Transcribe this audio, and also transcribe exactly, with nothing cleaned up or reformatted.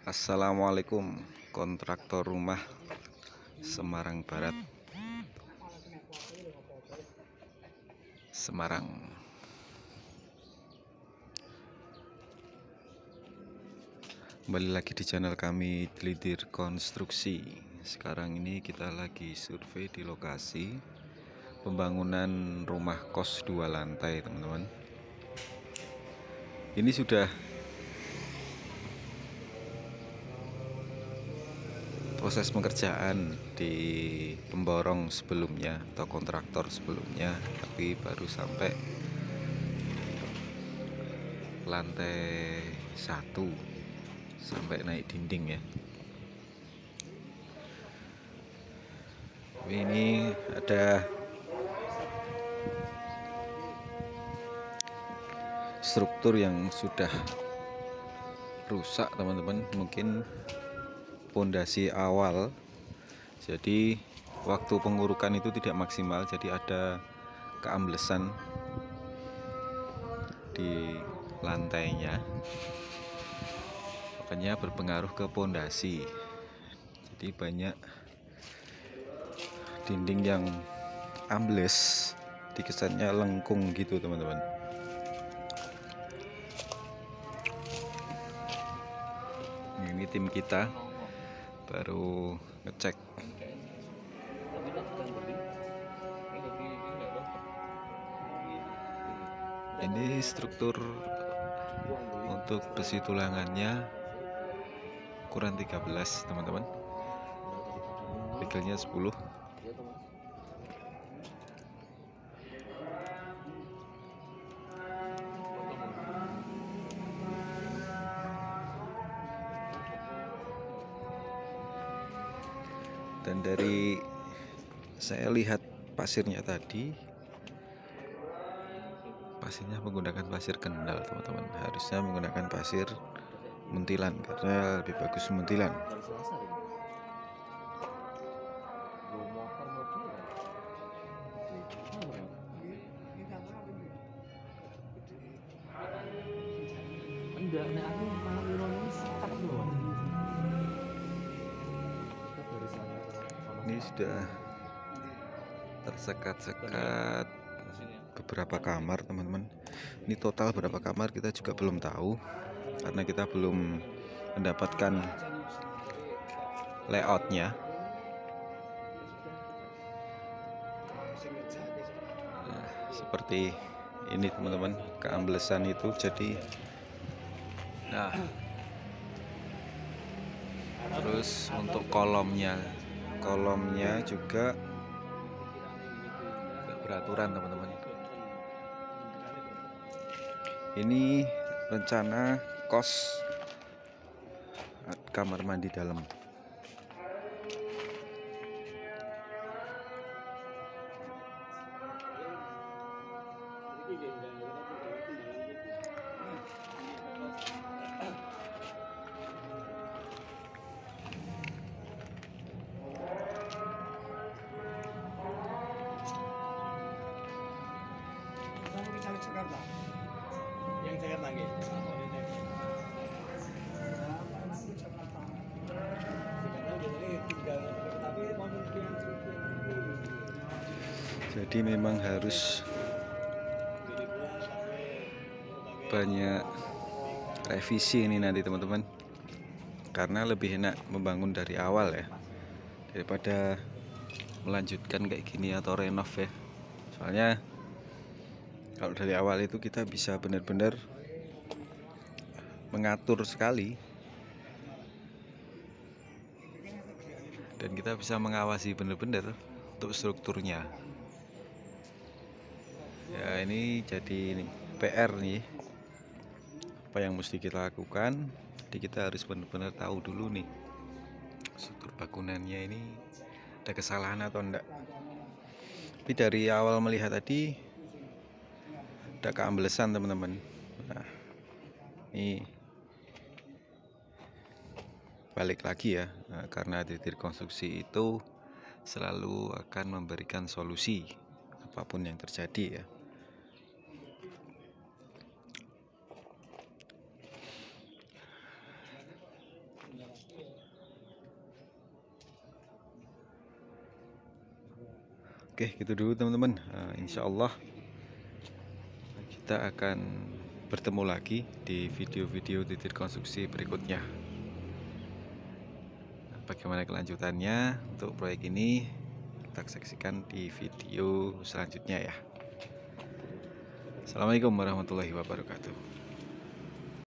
Assalamualaikum, kontraktor rumah Semarang Barat, Semarang. Kembali lagi di channel kami, Telidir Konstruksi. Sekarang ini kita lagi survei di lokasi pembangunan rumah kos dua lantai, teman-teman. Ini sudah proses pengerjaan di pemborong sebelumnya atau kontraktor sebelumnya, tapi baru sampai lantai satu sampai naik dinding ya. Ini ada struktur yang sudah rusak, teman-teman. Mungkin pondasi awal, jadi waktu pengurukan itu tidak maksimal, jadi ada keamblesan di lantainya, makanya berpengaruh ke pondasi. Jadi banyak dinding yang ambles, dikesannya lengkung gitu, teman-teman. Ini tim kita baru ngecek. Ini struktur untuk besi tulangannya ukuran tiga belas, teman-teman. Regelnya sepuluh. Dan dari saya lihat pasirnya tadi, pasirnya menggunakan pasir kendal, teman-teman. Harusnya menggunakan pasir muntilan karena lebih bagus muntilan. Ini sudah tersekat-sekat beberapa kamar, teman-teman. Ini total berapa kamar kita juga belum tahu karena kita belum mendapatkan layoutnya. Nah, seperti ini, teman-teman, keamblesan itu. Jadi nah terus untuk kolomnya kolomnya juga beraturan, teman-teman. Ini rencana kos kamar mandi dalam. Jadi memang harus banyak revisi ini nanti, teman-teman, karena lebih enak membangun dari awal ya daripada melanjutkan kayak gini atau renov ya. Soalnya kalau dari awal itu kita bisa benar-benar mengatur sekali dan kita bisa mengawasi benar-benar untuk strukturnya. Ya, ini jadi ini P R nih, apa yang mesti kita lakukan. Jadi kita harus benar-benar tahu dulu nih struktur bangunannya ini ada kesalahan atau enggak. Tapi dari awal melihat tadi ada keamblesan, teman-teman. Nah, ini balik lagi ya, nah, karena Telidir Konstruksi itu selalu akan memberikan solusi apapun yang terjadi ya. Oke, gitu dulu teman-teman. Nah, insya Allah kita akan bertemu lagi di video-video titik konstruksi berikutnya. Nah, bagaimana kelanjutannya untuk proyek ini, kita saksikan di video selanjutnya ya. Assalamualaikum warahmatullahi wabarakatuh.